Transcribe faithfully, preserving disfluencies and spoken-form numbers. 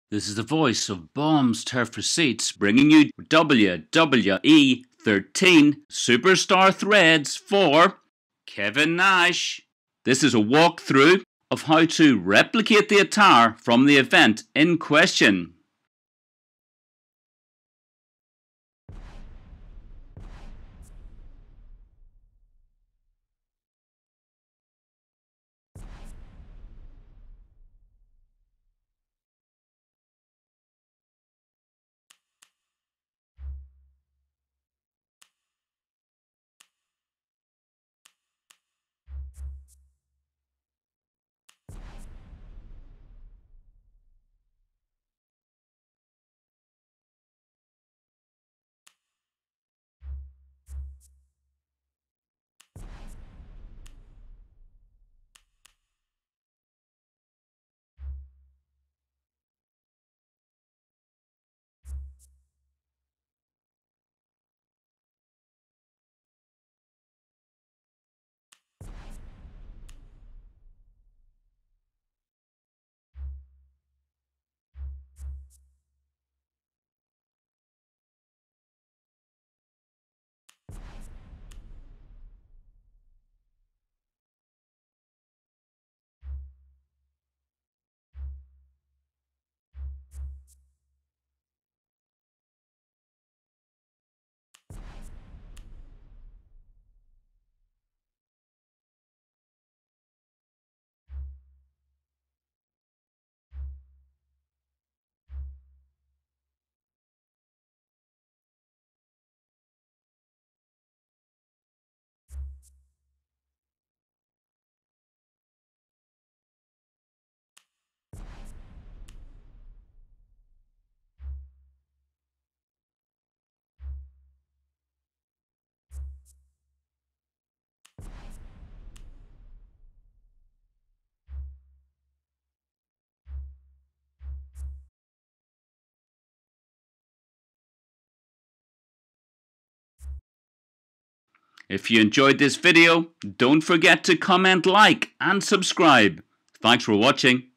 This is the voice of Bombs Turf Receipts bringing you W W E thirteen Superstar Threads for Kevin Nash. This is a walkthrough of how to replicate the attire from the event in question. If you enjoyed this video, don't forget to comment, like and subscribe. Thanks for watching.